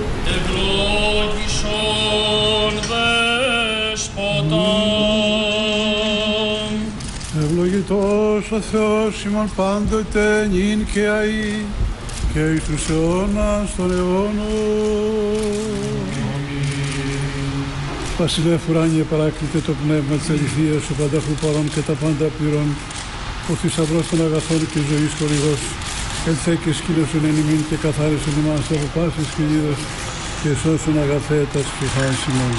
Ευλόγησον Δέσποτα. Ευλογητός ο Θεός ημών πάντοτε νυν και αεί και εις τους αιώνας των αιώνων. Βασιλεύ ουράνιε παράκλητε το πνεύμα της αληθείας, ο πανταχού παρών και τα πάντα πληρών, ο θησαυρός των αγαθών και ζωής χορηγός, ελθέ και σκήνωσον εν ημίν και καθάρισον ημάς από πάσης κυλίδος και σώσον αγαθέτας και χάσιμον.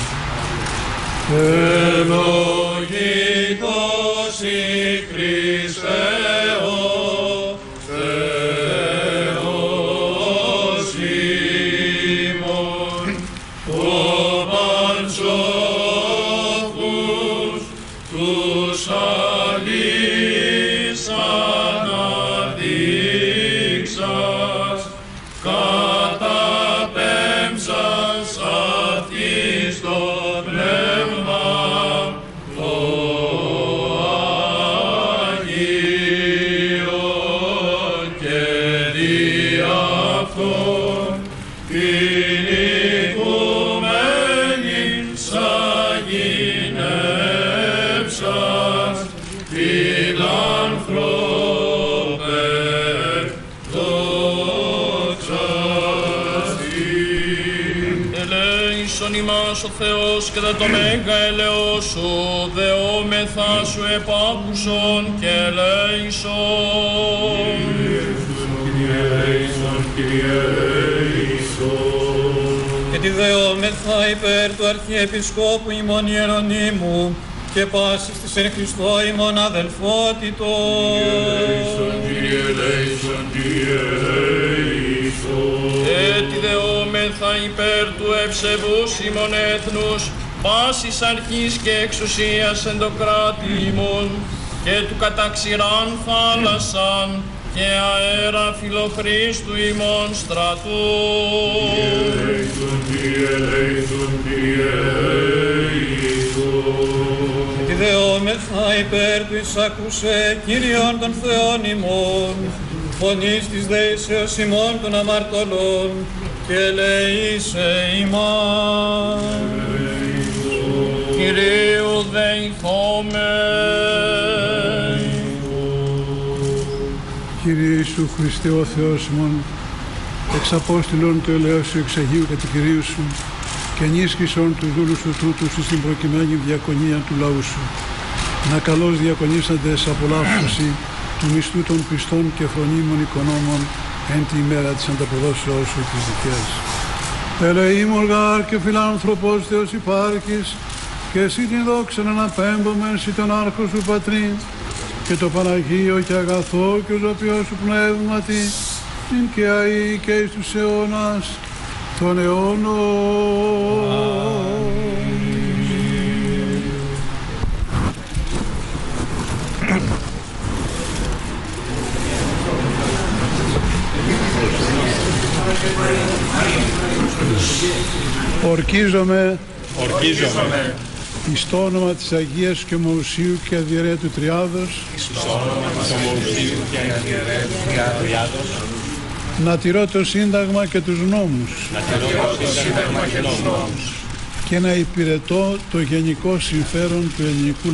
Ευλογητός η Χριστέ ο Θεός ημών, ο πανσόφους τους αλείς αναδείξας, καταπέμψας αυτής το πνεύμα το Αγίο και δι' αυτόν την οικουμένην σαγηνεύσας, φιλανθρώπε δόξα Συ. Ελέησον ημάς ο Θεός και δε το μέγα ελεός σου, δεόμεθα σου επάκουσον και ελέησον. Και τη δεόμεθα υπέρ του Αρχιεπισκόπου ημών Ιερονύμου και πάσης της εν Χριστώ ημών αδελφότητος. Έτι δεόμεθα υπέρ του ευσεβούς ημών έθνους, πάσης αρχής και εξουσίας εν το κράτη ημών, και του καταξηράν θάλασσαν και αέρα φιλοχρίστου ημών στρατού. Και δεόμεθα υπέρ του εισακούσε Κύριον των Θεών ημών, φωνής της δεήσεως ημών των αμαρτωλών, και ελεήσε ημάς. Κυρίου δεηθόμεν. Κύριε Ιησού Χριστέ ο Θεός ημών, εξ απόστηλον του ελέος σου εξ Αγίου Κατοικηρίου σου και ενίσχυσον τους δούλους σου τούτους στην προκειμένη διακονία του λαού σου, να καλώς διακονήσαντες απολαύσουσι του μισθού των πιστών και φρονίμων οικονόμων εν τη ημέρα της ανταποδόσεώς σου της δικές. Ελεήμων γάρ και φιλάνθρωπος Θεός υπάρχεις, και εσύ την δόξα να αναπέμπομεν σοι τον άρχο σου Πατρί, και το Παναγίο και αγαθό και ο ζωπιός σου πνεύματι, ειν και αεί και εις τους αιώνας των αιώνων. Ορκίζομαι εις το όνομα της Αγίας και Ομοουσίου και Αδιαιρέτου Τριάδος, να τηρώ το Σύνταγμα και τους νόμους, και να υπηρετώ το γενικό συμφέρον του ελληνικού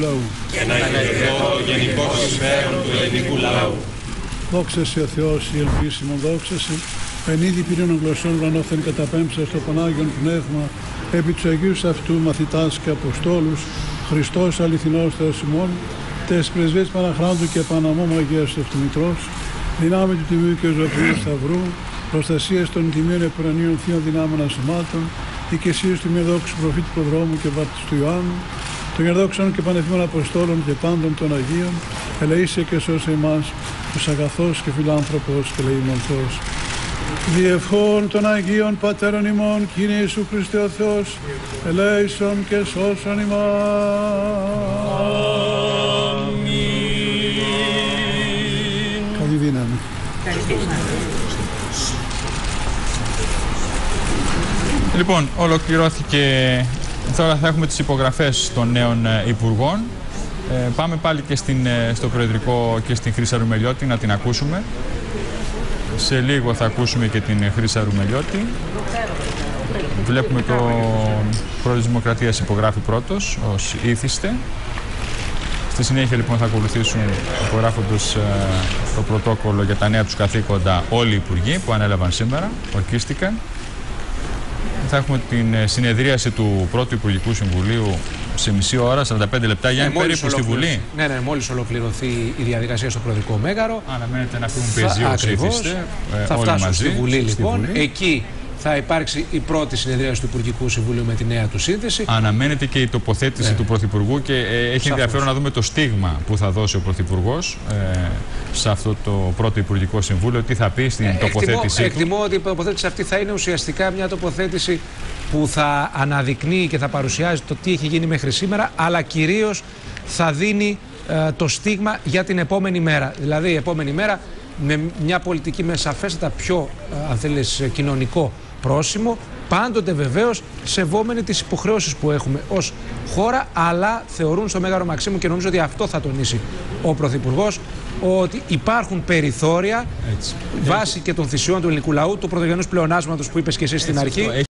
λαού. Δόξα σε ο Θεός, η ελπίσιμον δόξα σε, εν είδη πυρήνων γλωσσών ουρανόθεν καταπέμψα στο Πανάγιον Πνεύμα, επί τους Αγίους αυτού μαθητάς και Αποστόλους, Χριστός αληθινός Θεός ημών, τες πρεσβείες Παναχράντου και Παναμόμου Αγίας Ευτιμητρός, δυνάμει του Τιμίου και Ζωοποιού Σταυρού, προστασίας των τιμίων επουρανίων θείων δυνάμεων ασωμάτων, οικεσίες του μιαδόξου προφήτη Προδρόμου και βάπτιστου Ιωάννου, των γερδόξων και πανεθύμων Αποστόλων και πάντων των Αγίων, ελεήσε και σώσε εμάς, τους αγαθός και φιλάνθρωπος και λεήμων Θεός. Διευχών των Αγίων Πατέρων ημών, Κύριε Ιησού Χριστέ ο Θεός, ελέησον και σώσον ημάς. Αμήν. Καλή δύναμη. Λοιπόν, ολοκληρώθηκε. Τώρα θα έχουμε τις υπογραφές των νέων υπουργών. Πάμε πάλι και στο Προεδρικό και στην Χρύσα Ρουμελιώτη να την ακούσουμε. Σε λίγο θα ακούσουμε και την Χρύσα Ρουμελιώτη. Βλέπουμε το πρόεδρος της Δημοκρατίας υπογράφει πρώτος ως ήθιστε. Στη συνέχεια λοιπόν θα ακολουθήσουν υπογράφοντας το πρωτόκολλο για τα νέα τους καθήκοντα όλοι οι υπουργοί που ανέλαβαν σήμερα, ορκίστηκαν. Θα έχουμε την συνεδρίαση του πρώτου Υπουργικού Συμβουλίου σε μισή ώρα, 45 λεπτά, για περίπου στη Βουλή. Ναι, μόλις ολοκληρωθεί η διαδικασία στο Προεδρικό Μέγαρο. Αναμένεται να φύγουν πεζίο ως ήθιστε, θα όλοι φτάσουν μαζί, στη Βουλή λοιπόν. Βουλή. Εκεί θα υπάρξει η πρώτη συνεδρίαση του Υπουργικού Συμβουλίου με τη νέα του σύνθεση. Αναμένεται και η τοποθέτηση του Πρωθυπουργού και έχει ενδιαφέρον να δούμε το στίγμα που θα δώσει ο Πρωθυπουργός σε αυτό το πρώτο Υπουργικό Συμβούλιο. Τι θα πει στην τοποθέτησή του. Εκτιμώ ότι η τοποθέτηση αυτή θα είναι ουσιαστικά μια τοποθέτηση που θα αναδεικνύει και θα παρουσιάζει το τι έχει γίνει μέχρι σήμερα, αλλά κυρίως θα δίνει το στίγμα για την επόμενη μέρα. Δηλαδή η επόμενη μέρα με μια πολιτική με σαφέστατα πιο αν θέλεις, κοινωνικό πρόσημο, πάντοτε βεβαίως σεβόμενοι τις υποχρεώσεις που έχουμε ως χώρα, αλλά θεωρούν στο Μέγαρο Μαξίμου, και νομίζω ότι αυτό θα τονίσει ο Πρωθυπουργός, ότι υπάρχουν περιθώρια βάσει και των θυσιών του ελληνικού λαού, του πρωτογενούς πλεονάσματος που είπες και εσύ στην αρχή.